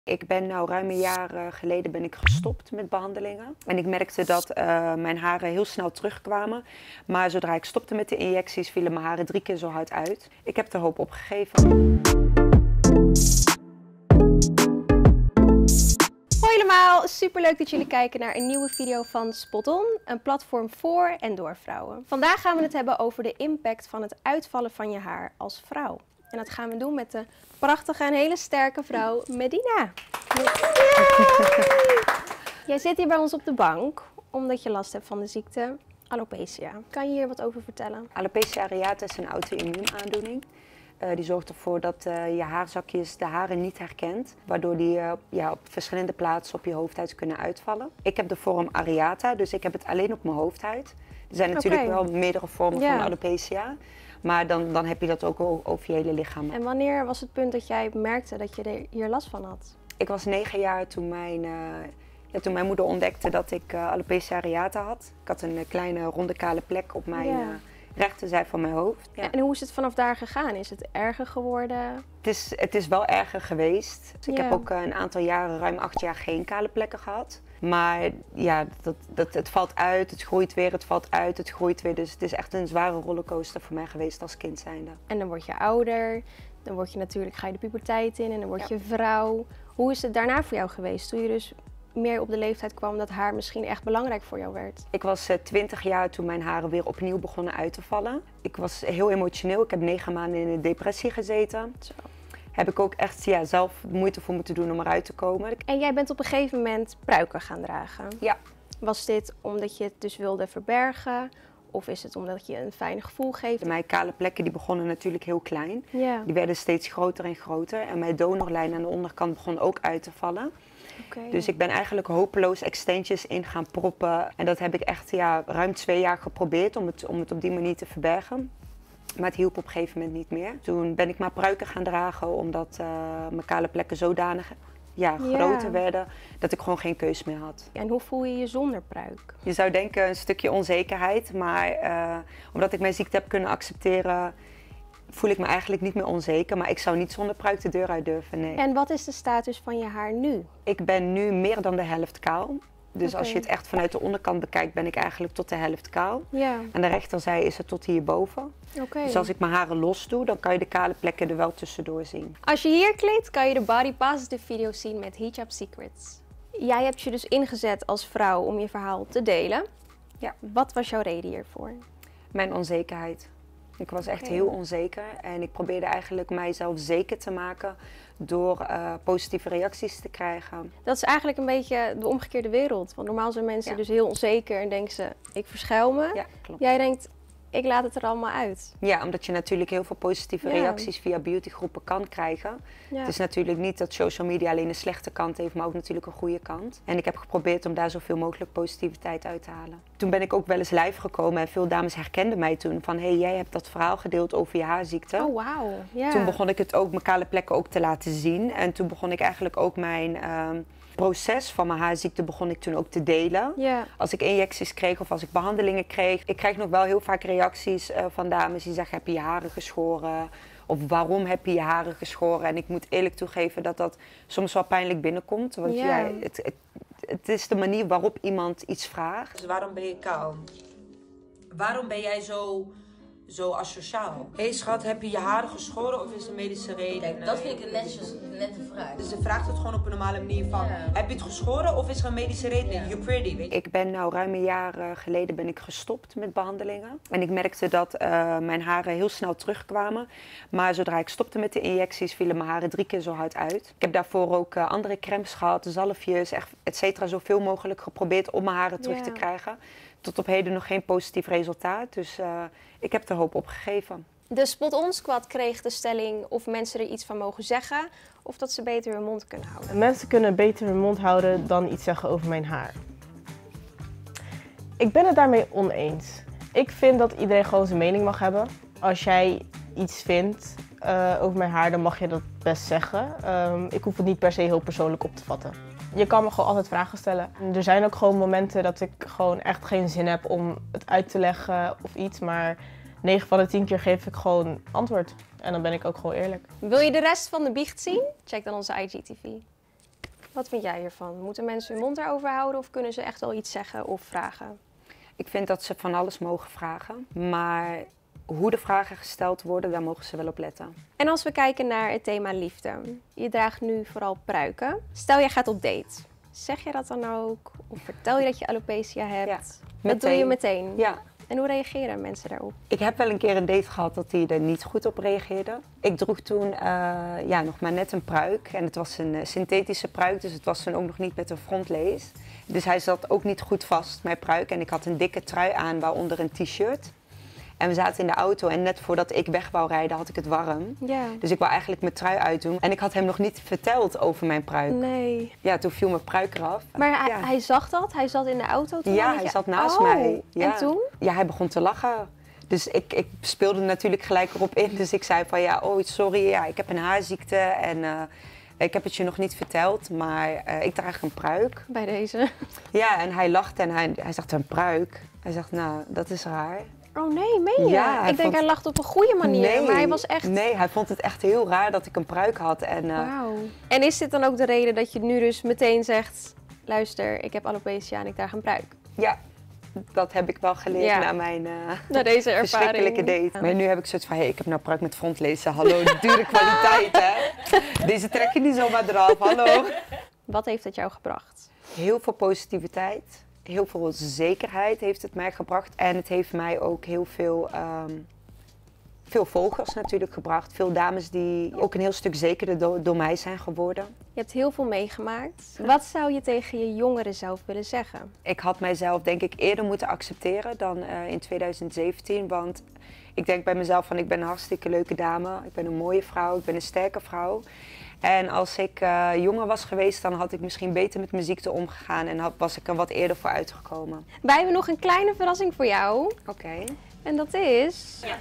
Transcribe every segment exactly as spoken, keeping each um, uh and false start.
Ik ben nou ruim een jaar uh, geleden ben ik gestopt met behandelingen. En ik merkte dat uh, mijn haren heel snel terugkwamen. Maar zodra ik stopte met de injecties vielen mijn haren drie keer zo hard uit. Ik heb de hoop opgegeven. Hoi allemaal, superleuk dat jullie kijken naar een nieuwe video van Spot On, een platform voor en door vrouwen. Vandaag gaan we het hebben over de impact van het uitvallen van je haar als vrouw. En dat gaan we doen met de prachtige en hele sterke vrouw Medina. Jij zit hier bij ons op de bank omdat je last hebt van de ziekte alopecia. Kan je hier wat over vertellen? Alopecia areata is een auto-immuunaandoening. Uh, die zorgt ervoor dat uh, je haarzakjes de haren niet herkent, waardoor die uh, ja, op verschillende plaatsen op je hoofdhuid kunnen uitvallen. Ik heb de vorm areata, dus ik heb het alleen op mijn hoofdhuid. Er zijn natuurlijk okay. wel meerdere vormen ja. van alopecia, maar dan, dan heb je dat ook over je hele lichaam. En wanneer was het punt dat jij merkte dat je er hier last van had? Ik was negen jaar toen mijn, uh, ja, toen mijn moeder ontdekte dat ik uh, alopecia areata had. Ik had een uh, kleine ronde kale plek op mijn... Ja. Uh, rechterzij van mijn hoofd. Ja. En hoe is het vanaf daar gegaan? Is het erger geworden? Het is, het is wel erger geweest. Ik ja. heb ook een aantal jaren, ruim acht jaar, geen kale plekken gehad. Maar ja, dat, dat, het valt uit, het groeit weer, het valt uit, het groeit weer. Dus het is echt een zware rollercoaster voor mij geweest als kind zijnde. En dan word je ouder, dan word je natuurlijk, ga je de puberteit in en dan word je ja. vrouw. Hoe is het daarna voor jou geweest? Toen je dus meer op de leeftijd kwam dat haar misschien echt belangrijk voor jou werd? Ik was twintig jaar toen mijn haren weer opnieuw begonnen uit te vallen. Ik was heel emotioneel. Ik heb negen maanden in een depressie gezeten. Zo. Heb ik ook echt ja, zelf moeite voor moeten doen om eruit te komen. En jij bent op een gegeven moment pruiken gaan dragen. Ja. Was dit omdat je het dus wilde verbergen? Of is het omdat je een fijn gevoel geeft? Mijn kale plekken die begonnen natuurlijk heel klein. Ja. Die werden steeds groter en groter. En mijn donorlijn aan de onderkant begon ook uit te vallen. Okay. Dus ik ben eigenlijk hopeloos extensions in gaan proppen. En dat heb ik echt ja, ruim twee jaar geprobeerd om het, om het op die manier te verbergen. Maar het hielp op een gegeven moment niet meer. Toen ben ik maar pruiken gaan dragen omdat uh, mijn kale plekken zodanig ja, groter ja. werden dat ik gewoon geen keus meer had. En hoe voel je je zonder pruik? Je zou denken een stukje onzekerheid, maar uh, omdat ik mijn ziekte heb kunnen accepteren, voel ik me eigenlijk niet meer onzeker, maar ik zou niet zonder pruik de deur uit durven, nee. En wat is de status van je haar nu? Ik ben nu meer dan de helft kaal. Dus okay. als je het echt vanuit de onderkant bekijkt, ben ik eigenlijk tot de helft kaal. Ja. Aan de rechterzij is het tot hierboven. Okay. Dus als ik mijn haren los doe, dan kan je de kale plekken er wel tussendoor zien. Als je hier klikt, kan je de Body Positive video zien met Hijab Secrets. Jij hebt je dus ingezet als vrouw om je verhaal te delen. Ja. Wat was jouw reden hiervoor? Mijn onzekerheid. Ik was echt okay. heel onzeker en ik probeerde eigenlijk mijzelf zeker te maken door uh, positieve reacties te krijgen. Dat is eigenlijk een beetje de omgekeerde wereld. Want normaal zijn mensen ja. dus heel onzeker en denken ze, ik verschuil me. Ja, klopt. Jij denkt, ik laat het er allemaal uit. Ja, omdat je natuurlijk heel veel positieve ja. reacties via beautygroepen kan krijgen. Ja. Het is natuurlijk niet dat social media alleen een slechte kant heeft, maar ook natuurlijk een goede kant. En ik heb geprobeerd om daar zoveel mogelijk positiviteit uit te halen. Toen ben ik ook wel eens live gekomen en veel dames herkenden mij toen van hé, hey, jij hebt dat verhaal gedeeld over je haarziekte. Oh, wauw. Ja. Toen begon ik het ook, mijn kale plekken ook te laten zien. En toen begon ik eigenlijk ook mijn uh, proces van mijn haarziekte begon ik toen ook te delen. Ja. Als ik injecties kreeg of als ik behandelingen kreeg. Ik krijg nog wel heel vaak reacties uh, van dames die zeggen, heb je je haren geschoren? Of waarom heb je je haren geschoren? En ik moet eerlijk toegeven dat dat soms wel pijnlijk binnenkomt. Want ja. ja, het, het, het is de manier waarop iemand iets vraagt. Dus waarom ben je kaal? Waarom ben jij zo, zo asociaal? Hé hey schat, heb je je haren geschoren of is er een medische reden? Kijk, dat vind ik een netjes, nette vraag. Dus ze vraagt het gewoon op een normale manier van, ja. heb je het geschoren of is er een medische reden? Ja. You're pretty, weet je? Ik ben nou ruim een jaar uh, geleden ben ik gestopt met behandelingen. En ik merkte dat uh, mijn haren heel snel terugkwamen. Maar zodra ik stopte met de injecties vielen mijn haren drie keer zo hard uit. Ik heb daarvoor ook uh, andere crèmes gehad, zalfjes, et cetera. Zoveel mogelijk geprobeerd om mijn haren terug ja. te krijgen. Tot op heden nog geen positief resultaat. Dus uh, ik heb de hoop opgegeven. De Spot On Squad kreeg de stelling of mensen er iets van mogen zeggen of dat ze beter hun mond kunnen houden. Mensen kunnen beter hun mond houden dan iets zeggen over mijn haar. Ik ben het daarmee oneens. Ik vind dat iedereen gewoon zijn mening mag hebben. Als jij iets vindt uh, over mijn haar, dan mag je dat best zeggen. Um, ik hoef het niet per se heel persoonlijk op te vatten. Je kan me gewoon altijd vragen stellen. Er zijn ook gewoon momenten dat ik gewoon echt geen zin heb om het uit te leggen of iets, maar negen van de tien keer geef ik gewoon antwoord. En dan ben ik ook gewoon eerlijk. Wil je de rest van de biecht zien? Check dan onze I G T V. Wat vind jij hiervan? Moeten mensen hun mond erover houden of kunnen ze echt wel iets zeggen of vragen? Ik vind dat ze van alles mogen vragen, maar hoe de vragen gesteld worden, daar mogen ze wel op letten. En als we kijken naar het thema liefde. Je draagt nu vooral pruiken. Stel je gaat op date. Zeg je dat dan ook? Of vertel je dat je alopecia hebt? Ja, dat doe je meteen? Ja. En hoe reageren mensen daarop? Ik heb wel een keer een date gehad dat hij er niet goed op reageerde. Ik droeg toen uh, ja, nog maar net een pruik en het was een uh, synthetische pruik, dus het was toen ook nog niet met een frontlees. Dus hij zat ook niet goed vast, mijn pruik, en ik had een dikke trui aan, waaronder een t-shirt. En we zaten in de auto en net voordat ik weg wou rijden had ik het warm. Ja. Dus ik wou eigenlijk mijn trui uitdoen. En ik had hem nog niet verteld over mijn pruik. Nee. Ja, toen viel mijn pruik eraf. Maar hij, ja. hij zag dat? Hij zat in de auto toen? Ja, je... hij zat naast oh. mij. Ja. En toen? Ja, hij begon te lachen. Dus ik, ik speelde natuurlijk gelijk erop in. Dus ik zei van ja, oh sorry, ja, ik heb een haarziekte en uh, ik heb het je nog niet verteld, maar uh, ik draag een pruik. Bij deze. Ja, en hij lachte en hij, hij zegt een pruik. Hij zegt nou, dat is raar. Oh nee, meen je? Ja, ik hij denk vond... hij lachte op een goede manier, nee, maar hij was echt... Nee, hij vond het echt heel raar dat ik een pruik had. En, uh... Wauw. En is dit dan ook de reden dat je nu dus meteen zegt... Luister, ik heb alopecia en ik draag een pruik? Ja, dat heb ik wel geleerd ja. na mijn uh, na deze ervaring. verschrikkelijke date. Maar nu heb ik zoiets van, hey, ik heb nou pruik met frontlezen. Hallo, dure kwaliteit hè. Deze trek je niet zomaar eraf, hallo. Wat heeft het jou gebracht? Heel veel positiviteit. Heel veel zekerheid heeft het mij gebracht. En het heeft mij ook heel veel, um, veel volgers natuurlijk gebracht. Veel dames die ook een heel stuk zekerder do door mij zijn geworden. Je hebt heel veel meegemaakt. Wat zou je tegen je jongere zelf willen zeggen? Ik had mijzelf denk ik eerder moeten accepteren dan uh, in tweeduizend zeventien. Want ik denk bij mezelf van ik ben een hartstikke leuke dame. Ik ben een mooie vrouw, ik ben een sterke vrouw. En als ik uh, jonger was geweest, dan had ik misschien beter met mijn ziekte omgegaan en had, was ik er wat eerder voor uitgekomen. Wij hebben nog een kleine verrassing voor jou. Oké. Okay. En dat is... Ja.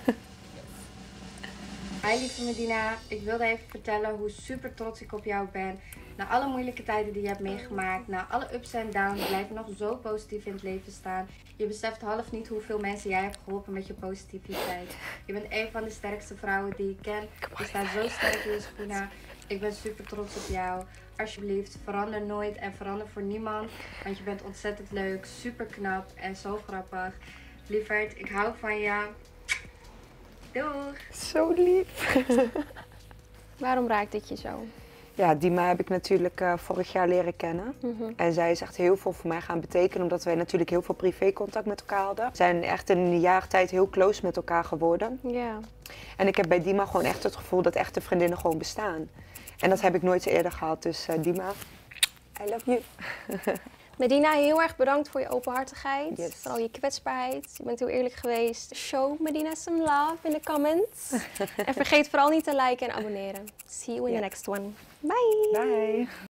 Hi lieve Medina, ik wilde even vertellen hoe super trots ik op jou ben. Na alle moeilijke tijden die je hebt meegemaakt, na alle ups en downs, blijf je nog zo positief in het leven staan. Je beseft half niet hoeveel mensen jij hebt geholpen met je positiviteit. Je bent een van de sterkste vrouwen die ik ken. Je staat zo sterk in je schoenen. Ik ben super trots op jou. Alsjeblieft, verander nooit en verander voor niemand. Want je bent ontzettend leuk, super knap en zo grappig. Lieverd, ik hou van je. Doeg! Zo lief. Waarom raakt dit je zo? Ja, Dima heb ik natuurlijk uh, vorig jaar leren kennen. Mm-hmm. En zij is echt heel veel voor mij gaan betekenen, omdat wij natuurlijk heel veel privécontact met elkaar hadden. We zijn echt in een jaar tijd heel close met elkaar geworden. Ja. En ik heb bij Dima gewoon echt het gevoel dat echte vriendinnen gewoon bestaan. En dat heb ik nooit eerder gehad. Dus uh, Dima, I love you. Medina, heel erg bedankt voor je openhartigheid. Yes. Vooral je kwetsbaarheid. Je bent heel eerlijk geweest. Show Medina some love in de comments. En vergeet vooral niet te liken en abonneren. See you in yeah. the next one. Bye! Bye!